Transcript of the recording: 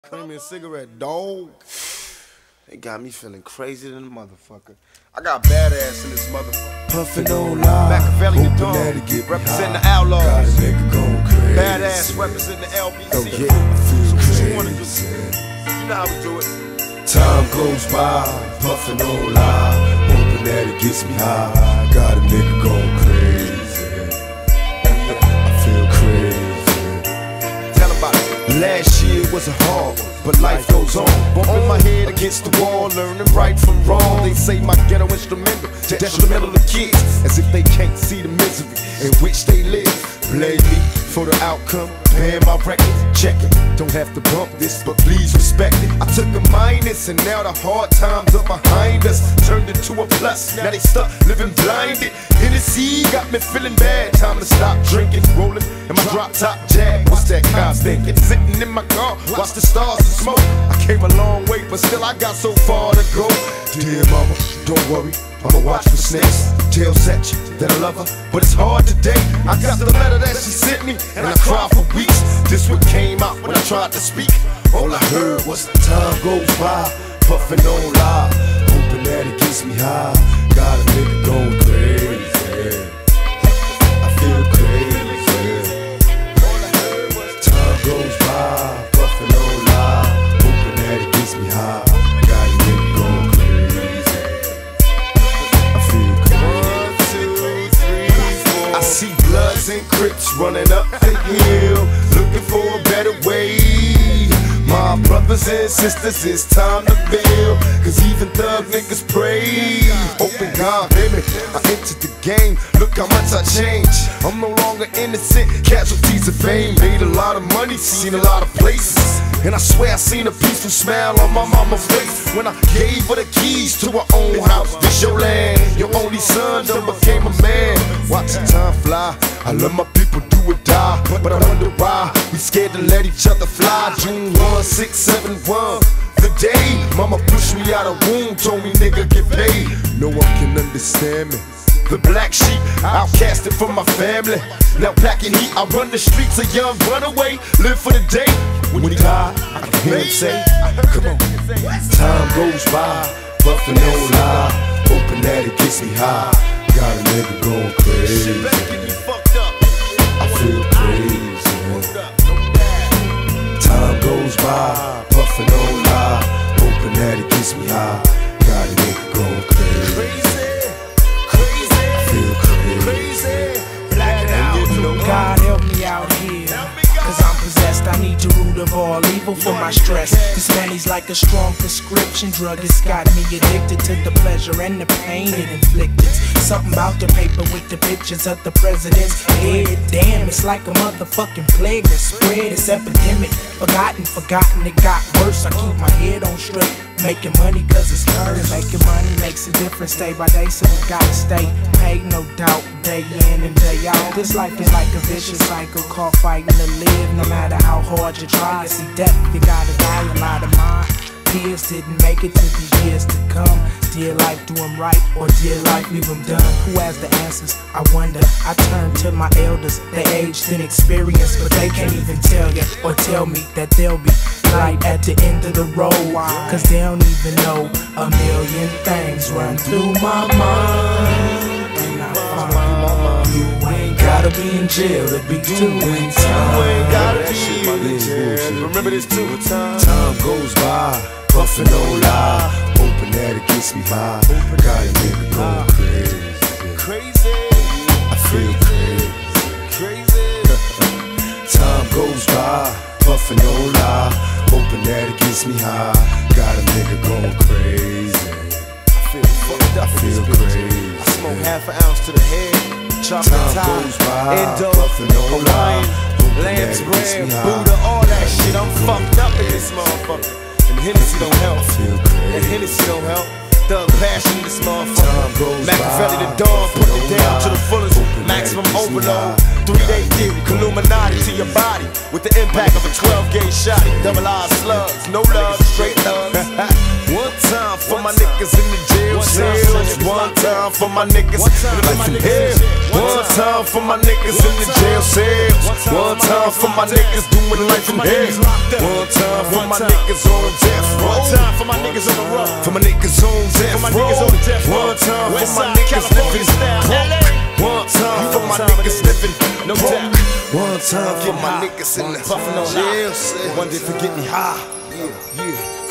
Premium cigarette, dog. They got me feeling crazy than a motherfucker. I got badass in this motherfucker. Puffin' on live, Machiavelli the Dawn, representing the Outlaws. Got a nigga going crazy. Badass representing the LBC. Oh yeah, I feel So what crazy. you wanna do? You know how we do it. Time goes by, puffin' on live, hoping that it gets me high. Got a nigga going crazy. I feel crazy. Tell about it. Last year was a hard one, but life goes on. Bumping my head against the wall, learning right from wrong. They say my ghetto instrumental, detrimental to kids, as if they can't see the misery in which they live. Blame me for the outcome, paying my record, check it. Don't have to bump this, but please respect it. I took a minus, and now the hard times are behind us. Turned into a plus, now they stuck living blinded. Hennessy got me feeling bad, time to stop drinking. Rolling in my drop top Jag, what's that cops thinking? Sitting in my car, watch the stars and smoke. I came a long way, but still I got so far to go. Dear mama, don't worry, I'ma watch for snakes. Tell Satch that I love her, but it's hard today. I got the letter that she sent me, and I cried for weeks. This what came out when I tried to speak. All I heard was time goes by, puffin' on live, hoping that it gets me high. Got a nigga going crazy. I feel crazy. Time goes by, puffin' on live, hoping that it gets me high. Got a nigga going crazy. I feel crazy. I see Bloods and Crips running up the hill, looking for a better way. My brothers and sisters, it's time to build, cause even thug niggas pray. Open God, baby, I entered the game, look how much I changed. I'm no longer innocent, casualties of fame. Made a lot of money, seen a lot of places, and I swear I seen a peaceful smile on my mama's face when I gave her the keys to her own house. This your land, your only son done became a man. Watching time fly, I love my people, do or die, but I wonder why we scared to let each other fly. June 1, 671, the day mama pushed me out of womb, told me nigga get paid. No one can understand me. The black sheep, outcasted from my family. Now packing heat, I run the streets, a young runaway, live for the day. When he died, I can hear him say, come on. Time goes by, puffin' on live, hoping that it gets me high. Got a nigga going crazy. I feel crazy. Time goes by, puffin' on live, hoping that it gets me high. Got a nigga going crazy. I feel crazy. Black it out. God help me out here, cause I'm possessed. I need the root of all evil for my stress. This money's like a strong prescription drug. It's got me addicted to the pleasure and the pain it inflicted. Something about the paper with the pictures of the president's head. Damn, it's like a motherfucking plague that spread. It's epidemic, forgotten, it got worse. I keep my head on straight, making money cause it's curse. Making money makes a difference day by day, so we gotta stay paid, no doubt, day in and day out. This life is like a vicious cycle, called fighting to live. No matter how hard you try, see death, you gotta die. A lot of my peers didn't make it to the years to come. Dear life, do them right, or dear life, leave them done. Who has the answers? I wonder. I turn to my elders, they aged in experience, but they can't even tell you or tell me that they'll be light at the end of the road, cause they don't even know a million things run through my mind. And I find you ain't gotta be in jail to be doing time. You ain't gotta be in jail. Remember this too. Time goes by, puffin' on live, hoping that it gets me high. Got a nigga going crazy. I feel crazy. Time goes by, puffin' on live, hoping that it gets me high. Got a nigga going crazy. I feel fucked up. I feel crazy. I smoke half an ounce to the head. Chocolate Time tie, goes by, Indo, puffin' on Hawaiian, live, hoping that lamb's it gets me bread, high. Buddha, all that shit. I'm fucked up in this motherfucker. And Hennessy don't help. I feel And crazy. Hennessy don't help. Thug passion in this Time motherfucker. goes Machiavelli by, the Dawn, put it puffin' down on to the live, fullest. hoping that Maximum it gets me overload. high. 3-day theory, Illuminati to your body. With the impact of a 12-gauge shot. Double R slugs, no love, straight thugs. One time for my niggas in the jail cells. One time for my niggas living in hell. One time for my niggas in the jail cells. One time for my niggas doing life in hell. One time for my niggas on death row. One time for my niggas on the road. For my niggas on death row. One time for my niggas living broke. One time for my niggas living no doubt. One time for my niggas in the jail cell. One day forget me high. Yeah.